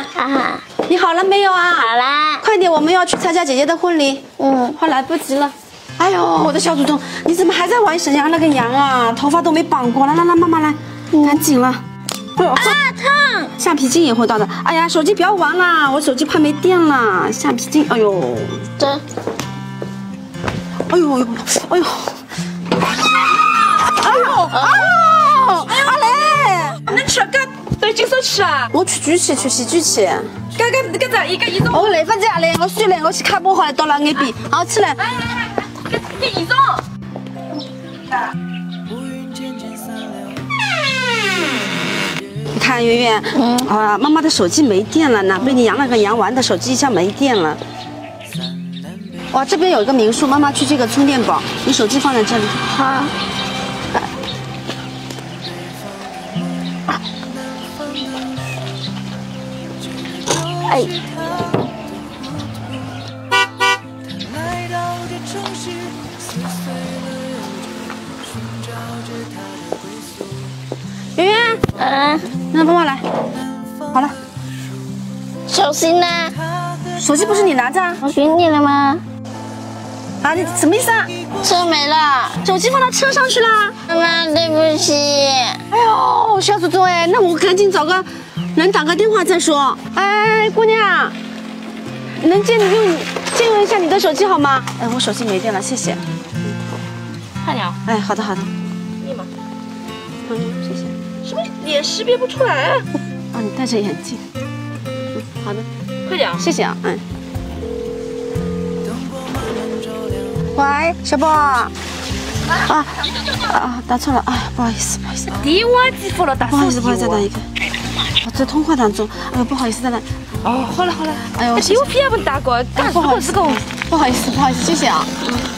啊， 你好了没有啊？ 好啦。 快点，我们要去参加姐姐的婚礼。快来不及了。哎呦，我的小祖宗，你怎么还在玩沈阳那个羊啊？头发都没绑过，来，妈妈来，赶紧了。哎呦， 啊，烫！ 橡皮筋也会到的。哎呀，手机不要玩了，我手机怕没电了。橡皮筋，哎呦， 这， 哎呦，哎呦，阿雷， 能吃个都已经手吃啊？ 我去举起，去洗举起。 搿只一个一种。 我来不及阿雷，我算了，我去卡包好了，到了眼边，好起来。 搿一种。 你看圆圆，啊，妈妈的手机没电了呢，被你养了个羊玩的手机一下没电了。哇，这边有一个民宿，妈妈去这个充电宝，你手机放在这里。 好。哎。 圆圆，让妈妈来。好了， 手机呢？ 手机不是你拿着啊？ 我给你了吗？ 啊，你什么意思啊？ 车没了， 手机放到车上去了。 妈妈，对不起。 哎呦，小祖宗哎，那我赶紧找个人打个电话再说。哎，姑娘，能借用一下你的手机好吗？哎，我手机没电了，谢谢。 快点。 哎，好的。 立马。 谢谢。 什么脸识别不出来啊？ 啊，你戴着眼镜。好的。 快点。 谢谢啊，喂，小宝。打错了，哎，不好意思。 电话记错了，打错了。 不好意思，再打一个。我在通话当中，哎呦，不好意思，再来。 哦，好了。 哎呦， 电话也不打过， 不好意思，谢谢啊。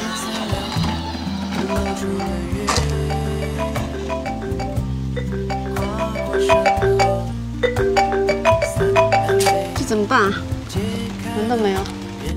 这怎么办啊？人都没有。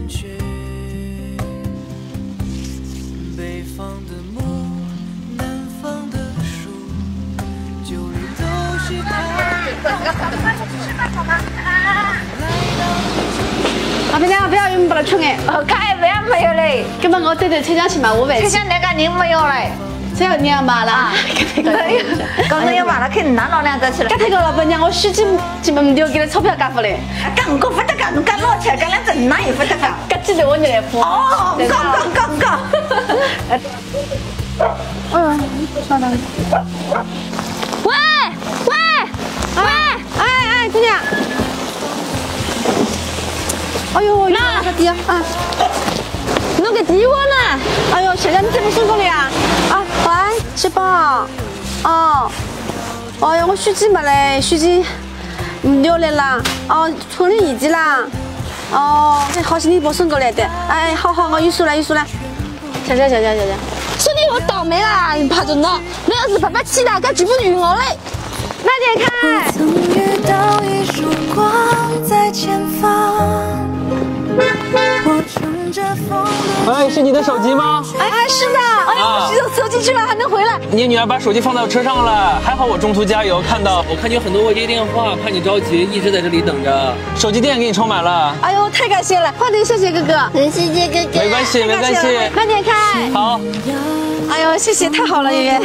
老板娘，不要用把它冲哎！ 开饭没有嘞？ 根本我对参加去买我饭去。 参加那个人没有嘞？ 只有你要买了。 没有。刚才要买了，肯定拿老两只去了。 刚才个老板娘，我手机基本没有给他钞票干付嘞。 干我不得干，侬干老钱，干两只哪也不得干。 搿记得我来付。 哦，讲。 稍等。喂，姑娘。哎呦，那个爹啊，弄个电话呢？哎呦，小佳，你怎么送过来啊？喂，小宝。哎呀，我手机没嘞，手机掉来了。充电仪机啦。好心你把送过来的。哎，好，我又收了。小佳。 兄弟，我倒霉啦！你怕着呢？那要是爸爸气大，该举不举我嘞？ 慢点开。 曾遇到一束光在前方。 哎，是你的手机吗？ 哎，是的。哎呦，我手机去了还能回来。 你女儿把手机放到车上了，还好我中途加油看到。我看你有很多未接电话，怕你着急，一直在这里等着。手机电给你充满了。 哎呦，太感谢了！快点，谢谢哥哥。 谢谢哥哥。 没关系。 慢点开。 好。 哎呦，谢谢，太好了，圆圆。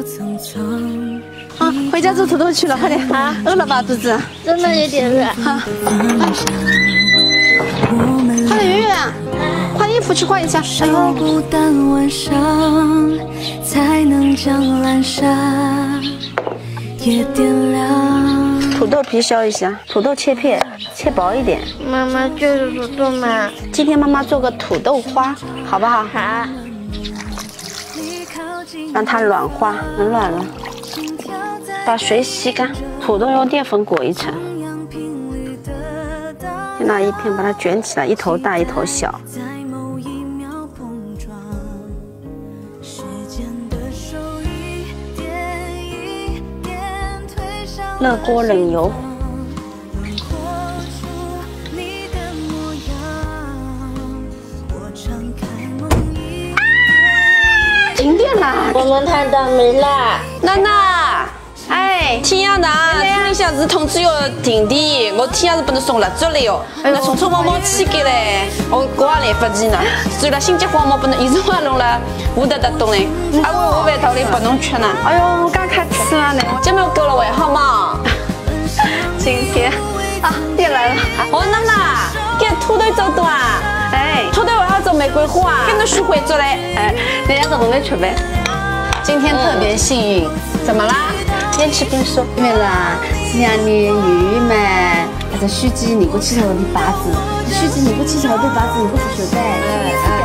回家做土豆去了，快点。饿了吧，肚子？ 真的有点热。 快点，圆圆，换衣服去换一下。哎呦， 孤单晚上才能将阑珊也点亮。 土豆皮削一下，土豆切片，切薄一点。 妈妈就是土豆嘛。 今天妈妈做个土豆花，好不好？ 好。 让它软化，很软了。把水洗干，土豆用淀粉裹一层。先拿一片把它卷起来，一头大一头小。热锅冷油。停电了， 我们太倒霉了。 娜娜，哎， 妹， 天呀呐，屋里向是通知要停电，我天呀是不能送蜡烛了哟。那匆匆忙忙起给嘞，我过也来不及呢。所以了，心急慌忙不能一直话弄了，无得动嘞。啊，我饭道理不能吃呢。 哎呦，我刚开吃了呢。 这没有够了喂，好吗？ 今天啊，电来了。 哦，娜娜，给土豆做多啊？ 哎， 土豆还要做玫瑰花啊？给你续会做嘞。 哎，那两个都没吃呗。 今天特别幸运，怎么啦？边吃边说。 因为啦，这两年月嘛，那个手机你过去头的八字，手机你过去头的八字你不晓得。